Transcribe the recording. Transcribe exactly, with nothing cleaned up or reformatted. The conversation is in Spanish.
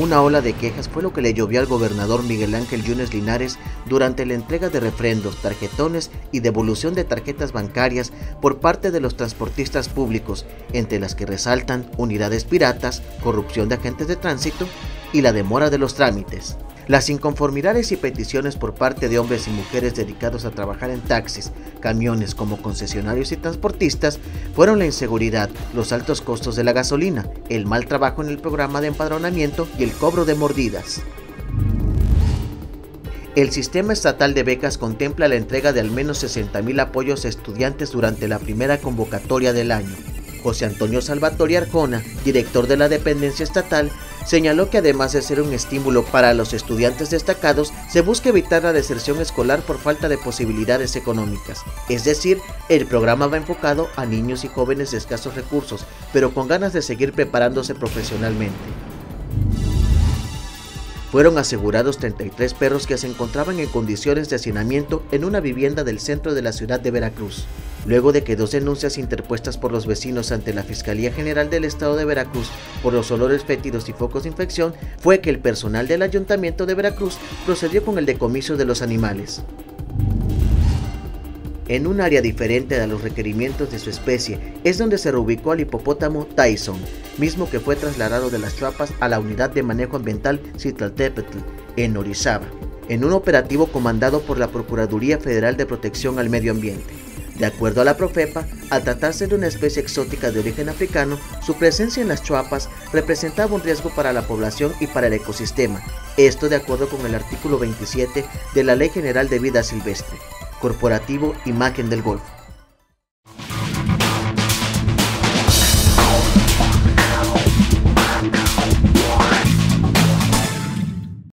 una ola de quejas fue lo que le llovió al gobernador Miguel Ángel Yunes Linares durante la entrega de refrendos, tarjetones y devolución de tarjetas bancarias por parte de los transportistas públicos, entre las que resaltan unidades piratas, corrupción de agentes de tránsito y la demora de los trámites. Las inconformidades y peticiones por parte de hombres y mujeres dedicados a trabajar en taxis, camiones como concesionarios y transportistas fueron la inseguridad, los altos costos de la gasolina, el mal trabajo en el programa de empadronamiento y el cobro de mordidas. El sistema estatal de becas contempla la entrega de al menos sesenta mil apoyos a estudiantes durante la primera convocatoria del año. José Antonio Salvatore Arjona, director de la dependencia estatal, señaló que además de ser un estímulo para los estudiantes destacados, se busca evitar la deserción escolar por falta de posibilidades económicas. Es decir, el programa va enfocado a niños y jóvenes de escasos recursos, pero con ganas de seguir preparándose profesionalmente. Fueron asegurados treinta y tres perros que se encontraban en condiciones de hacinamiento en una vivienda del centro de la ciudad de Veracruz, luego de que dos denuncias interpuestas por los vecinos ante la Fiscalía General del Estado de Veracruz por los olores fétidos y focos de infección, fue que el personal del Ayuntamiento de Veracruz procedió con el decomiso de los animales. En un área diferente a los requerimientos de su especie es donde se reubicó al hipopótamo Tyson, mismo que fue trasladado de las Chuapas a la Unidad de Manejo Ambiental Citlaltépetl, en Orizaba, en un operativo comandado por la Procuraduría Federal de Protección al Medio Ambiente. De acuerdo a la Profepa, al tratarse de una especie exótica de origen africano, su presencia en las Chuapas representaba un riesgo para la población y para el ecosistema, esto de acuerdo con el artículo veintisiete de la Ley General de Vida Silvestre. Corporativo Imagen del Golfo.